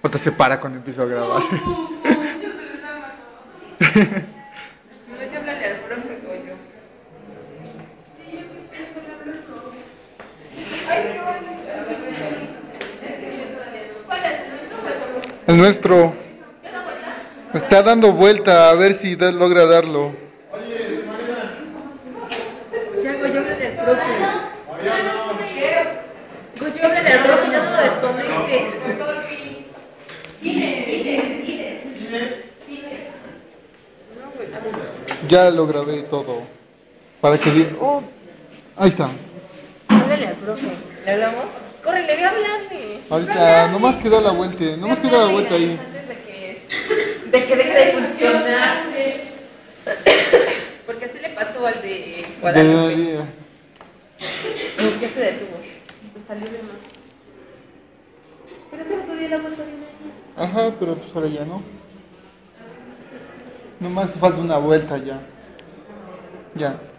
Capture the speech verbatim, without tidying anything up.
Otra se para cuando empiezo a grabar. No hay que hablarle al profe, coño. El nuestro está dando vuelta a ver si da- logra darlo. Chago, yo hablé del profe. Pues yo hablé del profe, ya no lo desconectes. No, güey, a ver. Ya lo grabé todo. Para que diga. Oh, ahí está. Háblale al profe. ¿Le hablamos? Corre, le voy a hablarle. Ahorita nomás quedó la vuelta. Nomás quedó la vuelta ahí. Antes de que, de que deje de funcionar. Porque así le pasó al de Guadalupe. De- Ya se detuvo. Se salió de más. Pero ese otro día la vuelta bien ahí. Ajá, pero pues ahora ya no. Nomás falta una vuelta ya. Ya.